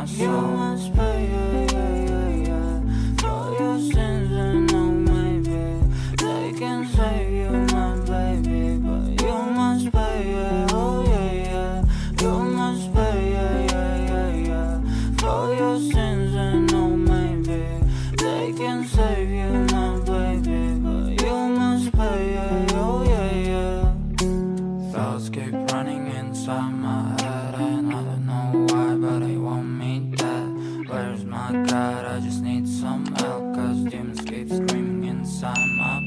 soul. You must pay, for your sins, and oh maybe they can save you, my baby, but you must pay, oh yeah. You must pay, for your sins, and oh maybe they can save you, my baby, but you must pay, oh yeah. Thoughts keep running inside my head, and I don't know why, but they want me dead. Where's my God? I just need some help, cause demons keep screaming inside my